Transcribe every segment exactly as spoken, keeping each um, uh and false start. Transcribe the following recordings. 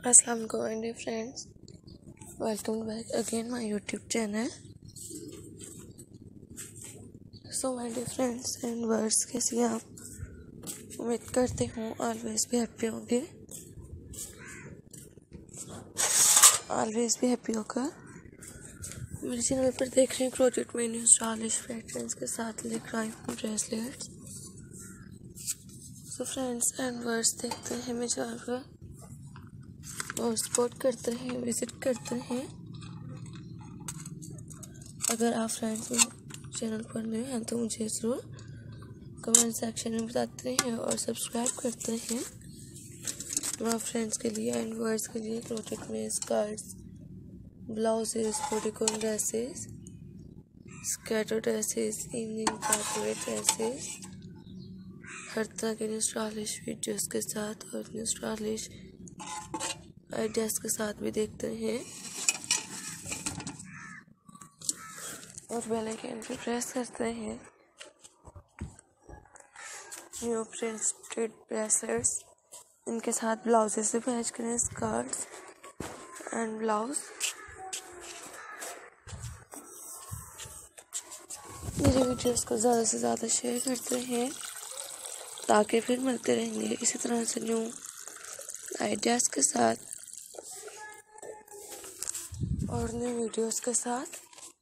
अस्सलाम वालेकुम my dear friends, welcome back again my YouTube channel. So my dear friends and words, कैसे आप? उम्मीद करते हूँ ऑलवेज भी हैप्पी होंगे, ऑलवेज भी हैप्पी होकर मेरे चैनल पर देख रहे हैं क्रोचेट में न्यू स्टाइलिश पैटर्न्स के साथ लेकर आई हूँ bracelets. So friends and words, देखते हैं मैं जाकर और सपोर्ट करते हैं, विजिट करते हैं। अगर आप फ्रेंड्स चैनल पर नए हैं तो मुझे ज़रूर कमेंट सेक्शन में बताते हैं और सब्सक्राइब करते हैं। आप फ्रेंड्स के लिए एंड वर्ड्स के लिए क्रोचेट में skirts, blouses, bodycon dresses, scatter dresses, evening party dresses, हर तरह के न्यू स्टाइलिश वीडियोस के साथ और न्यू स्टाइलिश आइडियाज़ के साथ भी देखते हैं। और बेल आइकन पे प्रेस करते हैं। न्यू प्रिंटेड ब्रेसलेट्स, इनके साथ ब्लाउजेस से मैच करें, स्कर्ट्स एंड ब्लाउज। मेरे वीडियोस को ज़्यादा से ज़्यादा शेयर करते हैं ताकि फिर मिलते रहेंगे इसी तरह से न्यू आइडियाज़ के साथ और न्यू वीडियोस के साथ।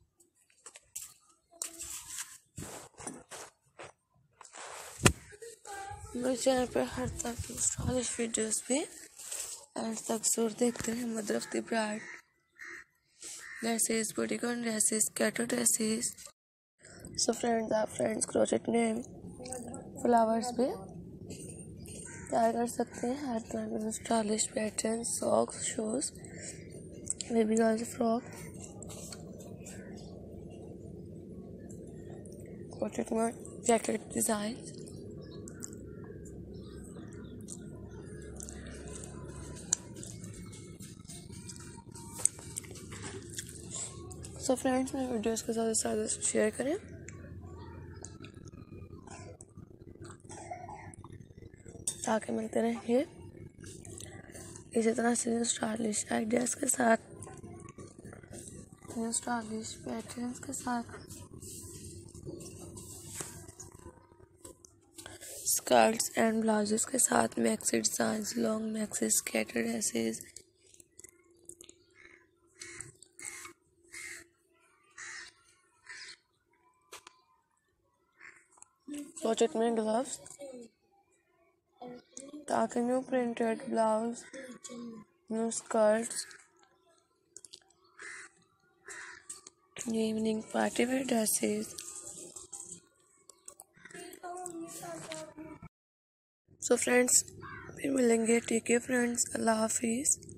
मेरे चैनल पर हर तरह की स्टाइलिश वीडियोस भी एंड तक जरूर देखते हैं। Mother of the bride dresses, bodycon dresses, scatter dresses. So friends, आप फ्रेंड्स क्रोचेट में फ्लावर्स भी तैयार कर सकते हैं। हर तरह के stylish pattern, socks, shoes, baby girls frock, crochet में जैकेट डिजाइन। सो फ्रेंड्स, मेरे वीडियोस को ज़्यादा से ज़्यादा शेयर करें ताकि मिलते रहेंगे इसी तरह से न्यू स्टाइलिश आइडियाज़ के साथ, न्यू स्टाइलिश पैटर्न्स के साथ, स्कर्ट्स एंड ब्लाउजेस के साथ, maxi designs, long maxi, scatter dresses, crochet में ग्लव्स, ताकि new printed blouse, new skirts, evening party wear dresses. So friends, फिर मिलेंगे। टेक केयर फ्रेंड्स, अल्लाह हाफिज़।